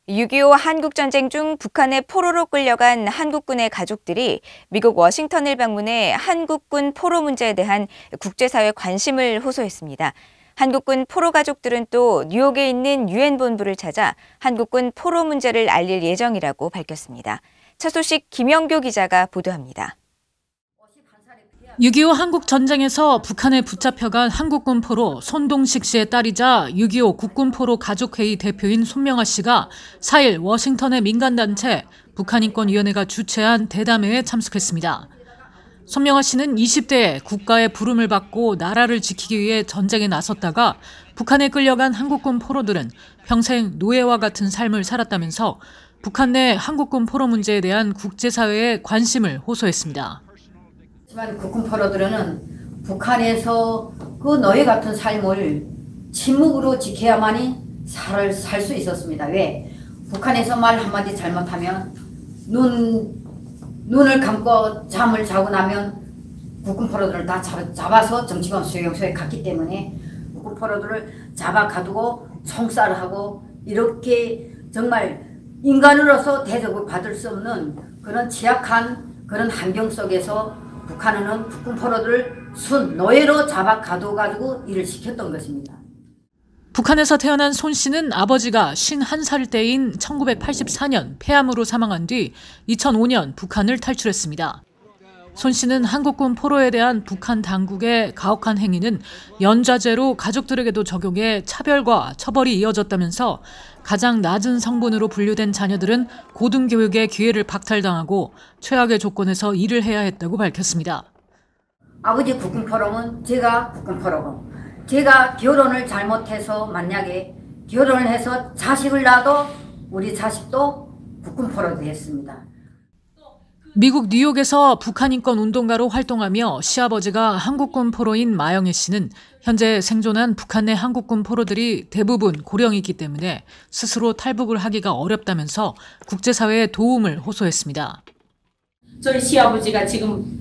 6.25 한국전쟁 중 북한의 포로로 끌려간 한국군의 가족들이 미국 워싱턴을 방문해 한국군 포로 문제에 대한 국제사회 관심을 호소했습니다. 한국군 포로 가족들은 또 뉴욕에 있는 유엔 본부를 찾아 한국군 포로 문제를 알릴 예정이라고 밝혔습니다. 첫 소식 김영교 기자가 보도합니다. 6.25 한국전쟁에서 북한에 붙잡혀간 한국군 포로 손동식 씨의 딸이자 6.25 국군포로 가족회의 대표인 손명아 씨가 4일 워싱턴의 민간단체 북한인권위원회가 주최한 대담회에 참석했습니다. 손명아 씨는 20대에 국가의 부름을 받고 나라를 지키기 위해 전쟁에 나섰다가 북한에 끌려간 한국군 포로들은 평생 노예와 같은 삶을 살았다면서 북한 내 한국군 포로 문제에 대한 국제사회의 관심을 호소했습니다. 하지만 국군 포로들은 북한에서 그 노예 같은 삶을 침묵으로 지켜야만이 살 수 있었습니다. 왜? 북한에서 말 한마디 잘못하면 눈을 감고 잠을 자고 나면 국군 포로들을 다 잡아서 정치범 수용소에 갔기 때문에 국군 포로들을 잡아 가두고 총살하고 이렇게 정말 인간으로서 대접을 받을 수 없는 그런 취약한 그런 환경 속에서 북한은 국군 포로들을 순 노예로 잡아 가둬가지고 일을 시켰던 것입니다. 북한에서 태어난 손 씨는 아버지가 51살 때인 1984년 폐암으로 사망한 뒤 2005년 북한을 탈출했습니다. 손 씨는 한국군 포로에 대한 북한 당국의 가혹한 행위는 연좌제로 가족들에게도 적용해 차별과 처벌이 이어졌다면서 가장 낮은 성분으로 분류된 자녀들은 고등교육의 기회를 박탈당하고 최악의 조건에서 일을 해야 했다고 밝혔습니다. 아버지 국군 포로면 제가 국군 포로고 제가 결혼을 잘못해서 만약에 결혼을 해서 자식을 낳아도 우리 자식도 국군 포로가 됐습니다. 미국 뉴욕에서 북한인권 운동가로 활동하며 시아버지가 한국군 포로인 마영애 씨는 현재 생존한 북한 내 한국군 포로들이 대부분 고령이기 때문에 스스로 탈북을 하기가 어렵다면서 국제사회의 도움을 호소했습니다. 저희 시아버지가 지금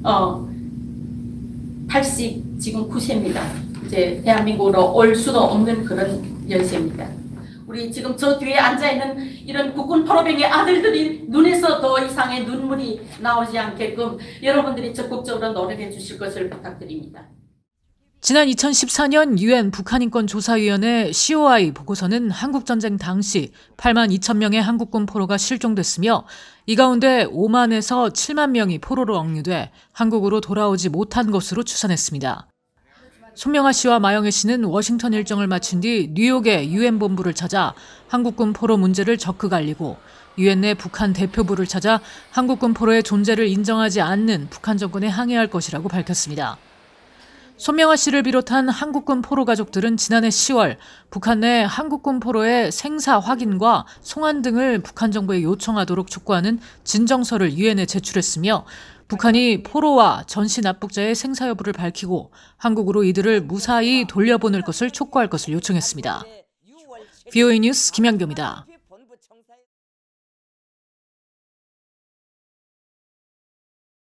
89세입니다. 이제 대한민국으로 올 수도 없는 그런 연세입니다. 우리 지금 저 뒤에 앉아있는 이런 국군 포로병의 아들들이 눈에서 더 이상의 눈물이 나오지 않게끔 여러분들이 적극적으로 노력해 주실 것을 부탁드립니다. 지난 2014년 유엔 북한인권조사위원회 COI 보고서는 한국전쟁 당시 8만 2천 명의 한국군 포로가 실종됐으며 이 가운데 5만에서 7만 명이 포로로 억류돼 한국으로 돌아오지 못한 것으로 추산했습니다. 손명아 씨와 마영애 씨는 워싱턴 일정을 마친 뒤 뉴욕의 유엔 본부를 찾아 한국군 포로 문제를 적극 알리고 유엔 내 북한 대표부를 찾아 한국군 포로의 존재를 인정하지 않는 북한 정권에 항의할 것이라고 밝혔습니다. 손명아 씨를 비롯한 한국군 포로 가족들은 지난해 10월 북한 내 한국군 포로의 생사 확인과 송환 등을 북한 정부에 요청하도록 촉구하는 진정서를 유엔에 제출했으며 북한이 포로와 전시 납북자의 생사 여부를 밝히고 한국으로 이들을 무사히 돌려보낼 것을 촉구할 것을 요청했습니다. VOA 뉴스 김양교입니다.